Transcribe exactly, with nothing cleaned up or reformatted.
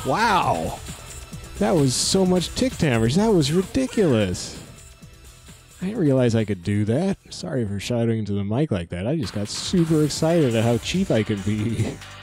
Wow! That was so much tick damage. That was ridiculous. I didn't realize I could do that. Sorry for shouting into the mic like that. I just got super excited at how cheap I could be.